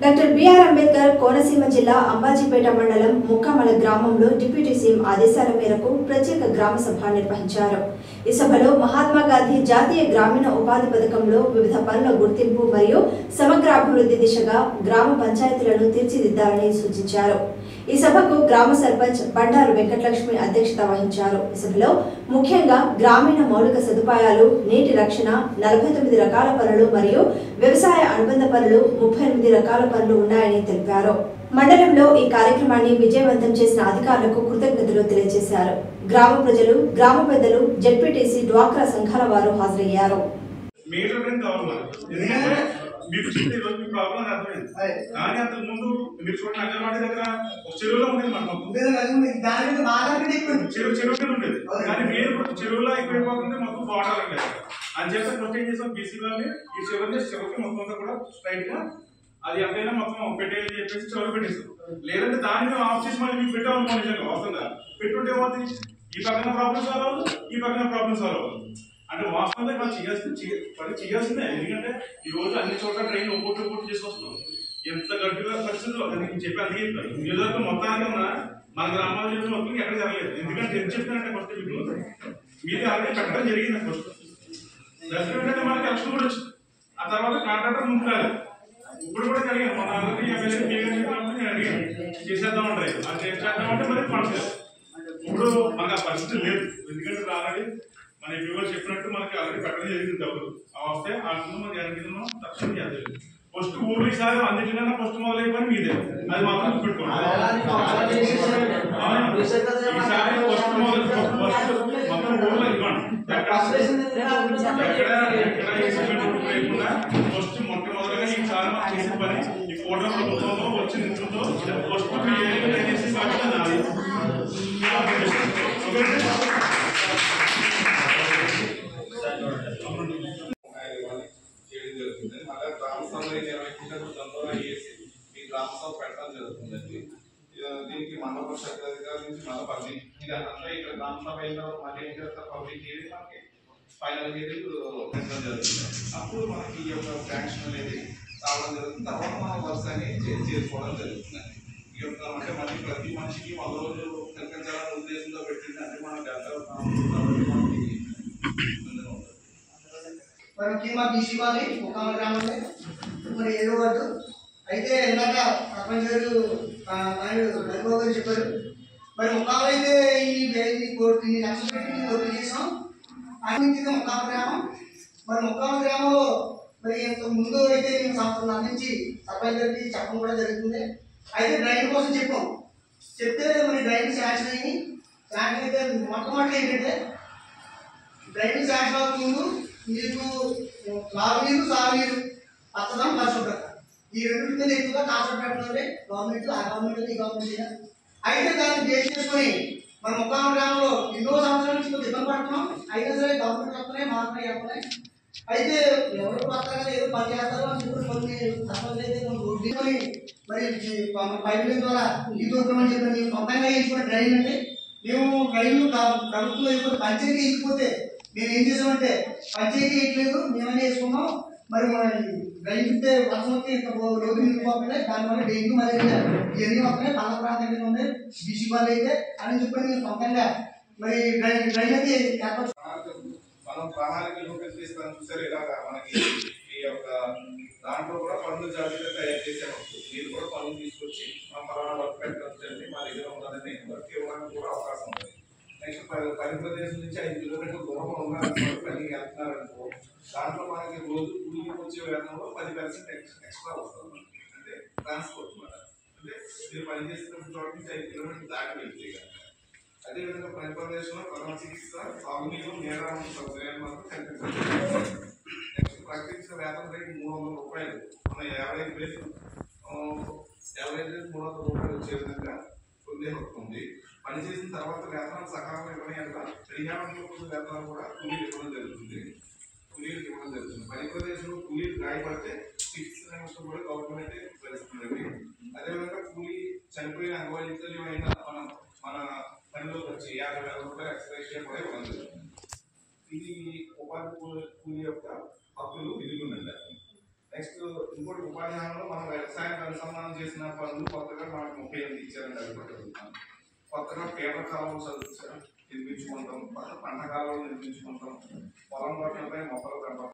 Doctor BR Ambedkar Konaseema జిల్లా అంబాజీపేట మండలం ముక్కమల గ్రామంలో డిప్యూటీ సీఎం ఆదేశాల మేరకు ప్రత్యేక గ్రామ సభ నిర్వహించారు. ఈ సభలో మహాత్మా గాంధీ జాతీయ గ్రామీణ ఉపాధి పథకంలో వివిధ పనుల గుర్తింపు మరియు సమగ్ర అభివృద్ధి దిశగా గ్రామ పంచాయతీలను తీర్చిదిద్దాలని సూచించారు. ఈ సభకు గ్రామ సర్పంచ్ బండారు వెంకటలక్ష్మి అధ్యక్షత వహించారు. ఈ సభలో ముఖ్యంగా గ్రామీణ మౌలిక సదుపాయాలు, నీటి రక్షణ, 49 రకాల పనులు మరియు వ్యవసాయ అనుబంధ పనులు 38 రకాల పనులు ఉన్నాయని తెలిపారు. మండలంలో ఈ కార్యక్రమాన్ని విజయవంతం చేసిన అధికారులకు కృతజ్ఞతలు తెలియజేశారు. గ్రామ ప్రజలు, గ్రామ పెద్దలు, జెడ్పీటీసీ, డ్వాక్రా సంఘాల వారు హాజరయ్యారు. మీకు చెప్తే ఈరోజు మీ ప్రాబ్లం అర్థమైంది. కానీ అంతకు ముందు మీరు చూడండి, అంగన్వాడీ దగ్గర ఒక చెరువులో ఉండేది, చెరువు కింద ఉండేది. కానీ మీరు చెరువులో ఎక్కువైపోతుంది, మొత్తం బార్డర్ లేదు. అని చెప్పి ఫస్ట్ ఏం చేసాం, బీసీ వాళ్ళని ఈ చెరువుకి మొత్తం కూడా స్ట్రైట్ గా అది ఎంతైనా మొత్తం పెట్టేయాలని చెప్పేసి చెరువు పెట్టేస్తాం. లేదంటే దాన్ని ఆఫ్ చేసి మళ్ళీ మీకు పెట్టామనుకో, నిజంగా వస్తుందా పెట్టుంటే ఏమవుతుంది, ఈ పక్కన ప్రాబ్లమ్ సాల్వ్ అవ్వదు, ఈ పక్కన ప్రాబ్లమ్ సాల్వ్ అవ్వదు. అంటే వాస్తవంగా మనం చేయాల్సిందే. ఎందుకంటే ఈ రోజు అన్ని చోట్ల ట్రైన్ ఒక్కోటి చేసుకొస్తున్నాం. ఎంత గట్టిగా పరిస్థితుల్లో నేను చెప్పి అది నియోజకవర్గం మొత్తానికి ఉన్న మన గ్రామాల మొత్తం ఎక్కడ జరగలేదు. ఎందుకంటే ఎంత చెప్తానంటే ఫస్ట్ మీరు ఆల్రెడీ పెట్టడం జరిగింది. ఫస్ట్ దర్శనం మనకి ఎలక్షన్ కూడా వచ్చింది. ఆ తర్వాత కాంట్రాక్టర్ ముందు రాలేదు. ఇప్పుడు కూడా జరిగాను, మన ఆల్రెడీ ఎమ్మెల్యే నేను అడిగాను చేసేద్దామంటారు. అది చేసేద్దామంటే మరి పడలేదు. ఇప్పుడు మనకు ఆ పరిస్థితి లేదు. ఎందుకంటే ఆల్రెడీ మన వ్యూవర్ చెప్పినట్టు మనకి ఆల్రెడీ పెట్టడం జరిగింది. డబ్బులు వస్తే ఆ మనం గ్యారంటీ తక్షణం చేద్దాం. ఫస్ట్ ఊరు ఈసారి అన్నిటికన్నా ఫస్ట్ మొదలైపోయి మీదే, అది మాత్రం పెట్టుకోండి. ఈసారి ఫస్ట్ మొత్తం ఊర్లో ఇవ్వండి. ఎక్కడ లేకుండా ఫస్ట్ మొట్టమొదటిగా ఈసారి మనం చేసే పని ఈ ఫోటో ప్రభుత్వంలో వచ్చి నిధులతో ఫస్ట్ చేసి బాధ్యత నాది. దీనికి మండల పరిషత్ అధికారుల నుంచి మన పబ్లిక్ ఇదంతా ఇక్కడ గ్రామ సభ అయిన మళ్ళీ ఏం చేస్తారు, పబ్లిక్ ఏది మనకి ఫైనల్ పెట్టడం జరుగుతుంది. అప్పుడు మనకి ఈ యొక్క శాంక్షన్ అనేది రావడం జరుగుతుంది. తర్వాత మనం వర్క్స్ అనేది చేసుకోవడం జరుగుతుంది. ఈ యొక్క అంటే మళ్ళీ ప్రతి మనిషికి 100 రోజులు కల్పించాలని ఉద్దేశంతో పెట్టింది. అంటే మనం ముఖ్యంగా బీసీ వాళ్ళని ముఖామ గ్రామంలో మరి 7వ వార్డు అయితే ఇందాక సర్పంచ్ గారు రఘుబాబు గారు చెప్పారు. మరి ముఖాలు అయితే ఈ లక్షలు పెట్టి ఓపెన్ చేసాం. అన్నింటిగా ముఖామ గ్రామం. మరి ముఖామ గ్రామంలో మరి ముందు అయితే మేము సంవత్సరం అందించి సర్పంచ్ గారికి చెప్పడం కూడా జరుగుతుంది. అయితే డ్రైన్ కోసం చెప్పాం. చెప్తే మరి డ్రైన్ శాంక్షన్ అయ్యి శాంక్షన్ అయితే మొట్టమొదటి ఏంటంటే డ్రైన్ శాంక్షన్ అవ్వక ముందు మీకు తాగునీరు, సాగునీరు, పచ్చదనం, పరిశుభ్రత ఈ రెండు మీద ఎక్కువగా కాన్సన్ట్రేట్ పెట్టాలి గవర్నమెంట్. ఆ గవర్నమెంట్ ఈ గవర్నమెంట్ అయితే దాన్ని బేస్ చేసుకొని మన ముఖామ గ్రామంలో ఎన్నో సంవత్సరాల నుంచి కొంచెం ఇబ్బంది పడుతున్నాం. అయినా సరే గవర్నమెంట్ వస్తున్నాయి, మాత్రమే వస్తున్నాయి. అయితే ఎవరు కొత్తగా ఏదో పని చేస్తారో అని చెప్పి కొన్ని సర్పంచ్ అయితే కొన్ని మరి పైప్ లైన్ ద్వారా ఈ దూరం అని చెప్పి మేము సొంతంగా వేసుకున్న డ్రైన్ అంటే మేము డ్రైన్లు ప్రభుత్వం అయిపోతే పంచాయతీ వేయకపోతే మేము ఏం చేసామంటే పంచాయతీ వేయట్లేదు, మేమనే వేసుకున్నాం. మరి మన డ్రైన్ ఇస్తే వర్షం వస్తే ఇంత రోజు నిండిపోతుంది, దానివల్ల డెంగ్యూ, మలేరియా ఇవన్నీ వస్తున్నాయి. పల్ల ప్రాంతంగా ఉన్నాయి బీసీ వాళ్ళు అయితే అని చెప్పి మేము సొంతంగా మరి డ్రైన్ అయితే ఏర్పాటు మనం ప్రణాళికలు రూపొందిస్తాను చూసారు. ఇలాగా మనకి ఈ యొక్క దాంట్లో కూడా పనులు జాబితా తయారు చేసేటప్పుడు మీరు కూడా పనులు తీసుకొచ్చి మనం పలానా వర్క్ పెట్టండి, మా దగ్గర ఉన్నదని వర్క్ ఇవ్వడానికి కూడా అవకాశం ఉంది. నెక్స్ట్ పని ప్రదేశం నుంచి 5 కిలోమీటర్ల దూరంలో ఉన్నారనుకో, పనికి వెళ్తున్నారనుకో, దాంట్లో మనకి రోజు కూలికి వచ్చే వేతనంలో 10% ఎక్స్ట్రా వస్తుంది. అంటే ట్రాన్స్పోర్ట్ మాట. అంటే మీరు పని చేసినప్పుడు చోట నుంచి 5 కిలోమీటర్లు దాటి వెళ్తే కనుక అదేవిధంగా పని ప్రదేశంలో ప్రథమ చికిత్స, సాగునీరు, నీరావరణ సౌకర్యాలు మాత్రం కల్పించాలి. నెక్స్ట్ ప్రకటించిన వేతన రేటు 300 రూపాయలు. మన 55,000 300 రూపాయలు వచ్చే విధంగా పొందే హక్కు ఉంది. పనిచేసిన తర్వాత వేతనాలు సకాలంలో ఇవ్వడానికి పరిహారంలో కొన్ని వేతనాలు కూడా కూలీలు ఇవ్వడం జరుగుతుంది. పని ప్రదేశంలో కూలీలు గాయపడితే చికిత్స నిమిషం కూడా గవర్నమెంట్ భరిస్తుంది. అదేవిధంగా కూలీ చనిపోయిన అంగవైకల్యం అయిన మన పనిలోకి వచ్చి 50,000 రూపాయలు ఎక్స్ట్రా కూడా ఇవ్వడం జరుగుతుంది. ఇది ఉపాధి కూలీ యొక్క హక్కులు విధులు ఉందండి. నెక్స్ట్ ఇంకోటి ఉపాధి హామీలో మనం వ్యవసాయానికి మనం చేసిన పనులు కొత్తగా మనకు 38 ఇచ్చారండి. అది కూడా జరుగుతాం. కొత్తగా పేపర్ కాలువలు నిర్మించుకుంటాం, పంట కాలువలు నిర్మించుకుంటాం, పొలం గొట్టలపై మొక్కలు పెంపకం